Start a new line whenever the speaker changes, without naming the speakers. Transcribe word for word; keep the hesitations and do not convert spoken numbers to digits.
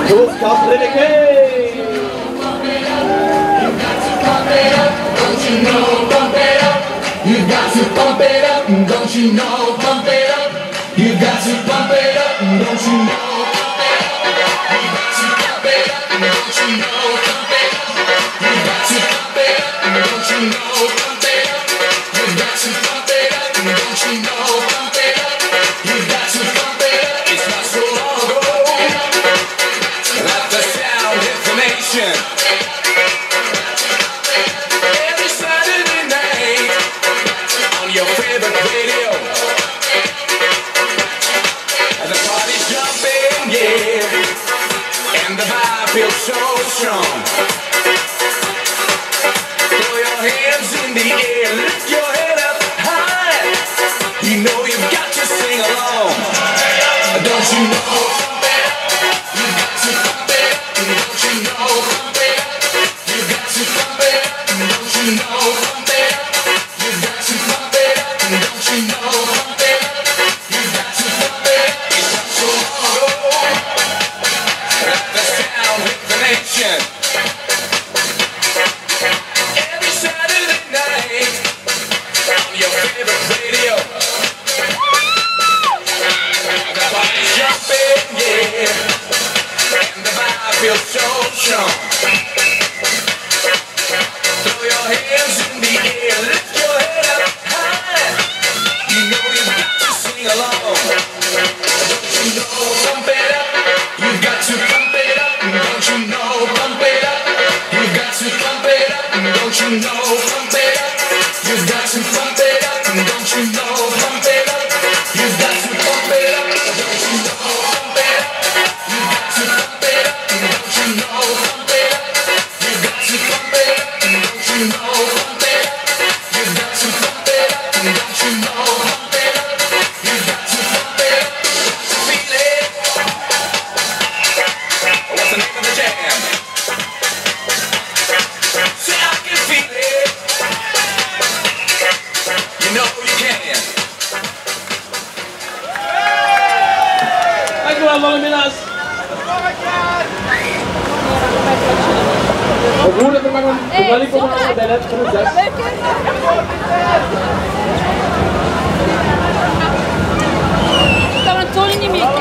Los Caprinicate!
Don't you know, pump it up. You got to pump it up. Don't you know, pump it up. You got to pump it up. Don't you know, pump it up. You got to pump it up. Don't you know, pump it up. You got to pump it up. Don't you know, pump it up. You got to pump it up. Don't you know, pump it up. You got to pump it up. It's not so long ago. Let the sound information. Every Saturday night on your favorite radio. And the party's jumping, yeah. And the vibe feels so strong. Throw your hands in the air, lift your head up high. You know you've got to sing along. Don't you know? Pump it up. You got to pump it up. Don't you know? Pump it up. You got to pump it up. Don't you know? Pump it up. You got to pump it up. Don't you know? Pump it up. You got to pump it up. It's not so long ago. Let the sound hit the nation. Every Saturday night on your favorite radio. The body's jumping, yeah. And the vibe feels so strong. Throw your hands in the air, lift your head up high. You know you've got to sing along. Don't you know, pump it up. You've got to pump it up. Don't you know, pump it up. You've got to pump it up. Don't you know, pump it up. You've got to pump it up. Don't you know, pump it up. You've got to pump it up. Don't you know, pump it up. You've got to pump it up. Don't you know, pump it up. You've got to pump it up. Don't you know, pump it up. You've got to pump it up. Don't you know, pump it up. You've got to pump it up. Feel it. What's the name of the jam? Say I can feel it. You know you can.
Dankjewel, Dolle Mina's. Op hoe dat er maar een belly komt aan de net van de zes.
Ik kan het toon niet meer.